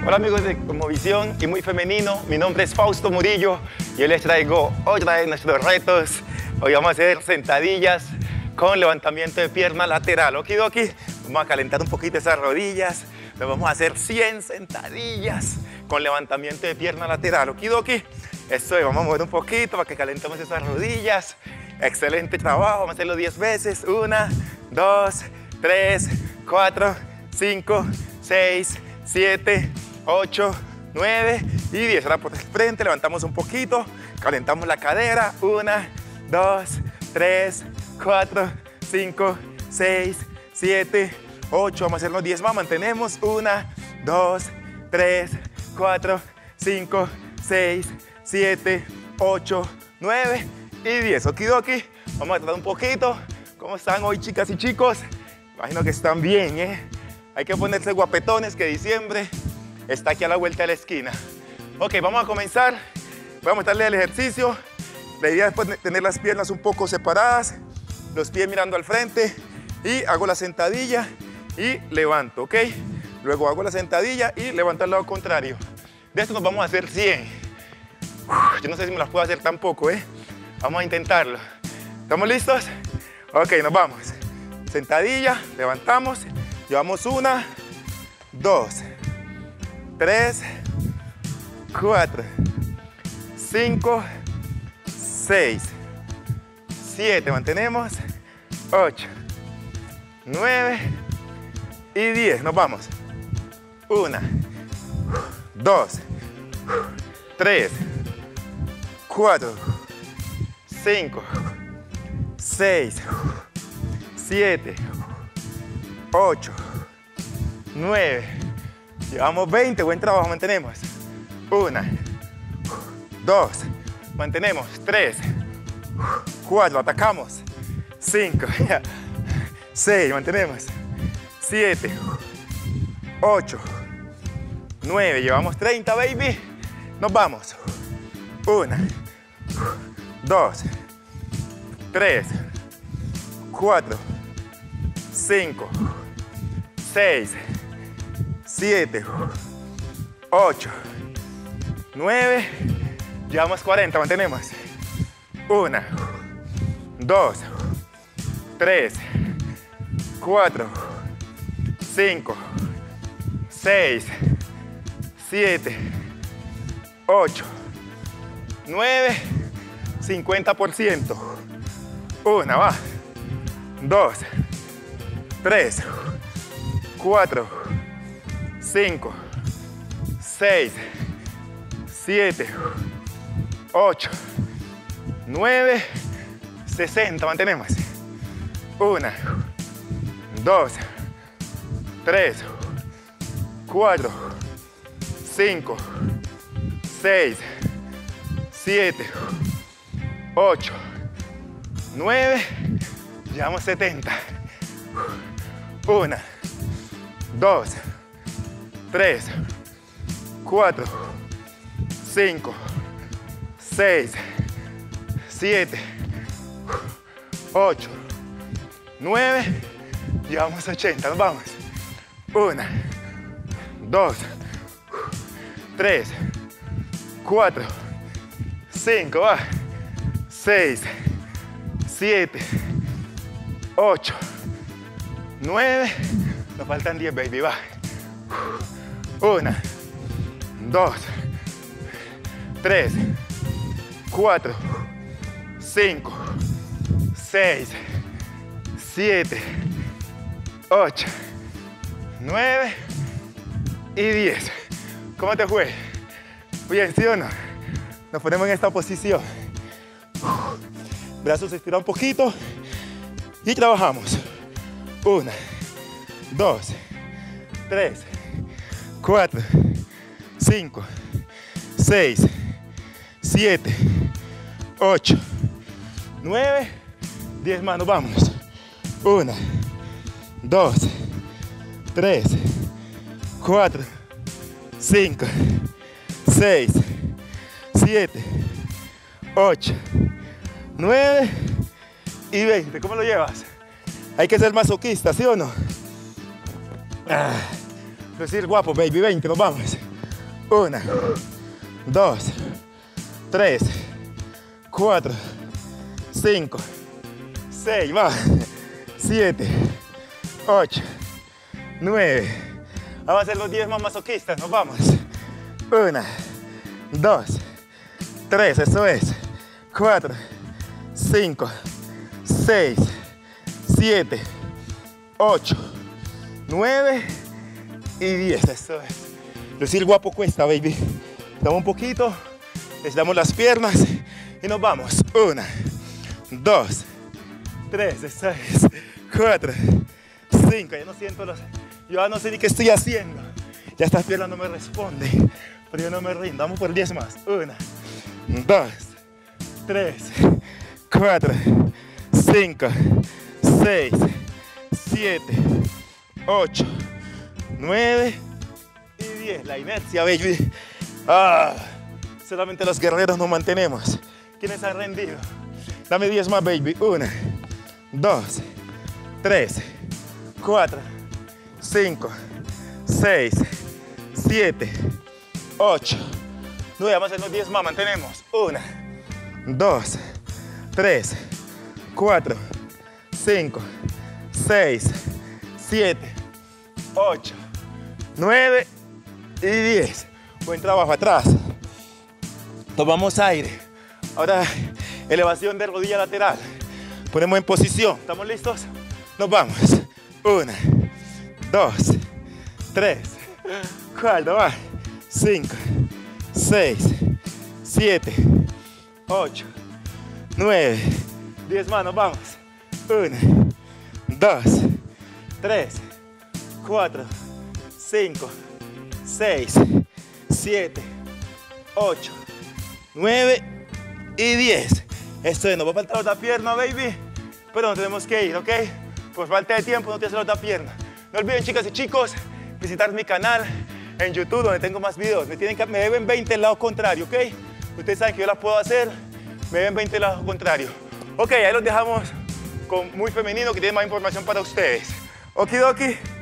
Hola amigos de Comovisión y Muy Femenino, mi nombre es Fausto Murillo y hoy les traigo otra de nuestros retos. Hoy vamos a hacer sentadillas con levantamiento de pierna lateral. Okidoki, vamos a calentar un poquito esas rodillas. Nos vamos a hacer 100 sentadillas con levantamiento de pierna lateral. Okidoki, esto es, vamos a mover un poquito para que calentemos esas rodillas. Excelente trabajo, vamos a hacerlo 10 veces. 1, 2, 3, 4, 5, 6, 7, 8, 9 y 10. Ahora por el frente, levantamos un poquito, calentamos la cadera. 1, 2, 3, 4, 5, 6, 7, 8. Vamos a hacerlo 10 más. Mantenemos. 1, 2, 3, 4, 5, 6, 7, 8, 9 y 10. Okidoki. Vamos a tratar un poquito. ¿Cómo están hoy, chicas y chicos? Imagino que están bien, ¿eh? Hay que ponerse guapetones, que diciembre está aquí a la vuelta de la esquina. Ok, vamos a comenzar. Voy a mostrarles el ejercicio. La idea es tener las piernas un poco separadas, los pies mirando al frente y hago la sentadilla y levanto, ¿ok? Luego hago la sentadilla y levanto al lado contrario. De esto nos vamos a hacer 100. Yo no sé si me las puedo hacer tampoco, ¿eh? Vamos a intentarlo. ¿Estamos listos? Ok, nos vamos. Sentadilla, levantamos. Llevamos 1, 2, 3, 4, 5, 6, 7, mantenemos, 8, 9 y 10. Nos vamos. 1, 2, 3, 4, 5, 6, 7, 8, 9, llevamos 20, buen trabajo, mantenemos. 1, 2, mantenemos, 3, 4, atacamos, 5, 6, mantenemos, 7, 8, 9, llevamos 30, baby, nos vamos. 1, 2, 3, 4, 5, 6, 7, 8, 9, llevamos 40, mantenemos. 1, 2, 3, 4, 5, 6, 7, 8, 9, 50%. 1, va. 2, 3, 4, 5, 6, 7, 8, 9, 60, mantenemos. 1, 2, 3, 4, 5, 6, 7, 8, 9, llevamos 70. 1, 2, 3, 4, 5, 6, 7, 8, 9, llevamos 80, nos vamos. 1, 2, 3, 4, 5, va. 6, 7, 8, 9, nos faltan 10, baby, va. 1, 2, 3, 4, 5, 6, 7, 8, 9 y 10. ¿Cómo te fue? Bien, ¿sí o no? Nos ponemos en esta posición. Brazos estirados un poquito y trabajamos. 1, 2, 3, 4, 5, 6, 7, 8, 9, 10 más, nos vamos. 1, 2, 3, 4, 5, 6, 7, 8, 9 y 20. ¿Cómo lo llevas? Hay que ser masoquista, ¿sí o no? Decir guapo, baby, 20, nos vamos. 1, 2, 3, 4, 5, 6, va, 7, 8, 9. Vamos a hacer los 10 más masoquistas, nos vamos. 1, 2, 3, eso es. 4, 5, 6, 7, 8, 9 y 10, eso es. Lucir guapo cuesta, baby. Damos un poquito, les damos las piernas y nos vamos. 1, 2, 3, eso es. 4, 5, ya no siento los... Yo ya no sé ni qué estoy haciendo. Ya estas piernas no me responden, pero yo no me rindo. Vamos por 10 más. 1, 2, 3, 4, 5, 6, 7, 8, 9 y 10. La inercia, baby. Solamente los guerreros nos mantenemos. ¿Quiénes han rendido? Dame 10 más, baby. 1, 2, 3, 4, 5, 6, 7, 8, 9. Vamos a hacer los 10 más. Mantenemos. 1, 2, 3, 4, 5, 6, 7, 8, 9 y 10. Buen trabajo atrás. Tomamos aire. Ahora elevación de rodilla lateral. Ponemos en posición. ¿Estamos listos? Nos vamos. 1, 2, 3, 4, va. 5, 6, 7, 8, 9, 10 más, nos vamos. 1, 2, 3, 4, 5, 6, 7, 8, 9 y 10. Esto es, nos va a faltar otra pierna, baby, pero no tenemos que ir, ¿ok? Por falta de tiempo no te hace la otra pierna. No olviden, chicas y chicos, visitar mi canal en YouTube, donde tengo más videos. Me deben 20 el lado contrario, ¿ok? Ustedes saben que yo las puedo hacer. Me deben 20 el lado contrario. Ok, ahí los dejamos con Muy Femenino, que tiene más información para ustedes. Okidoki.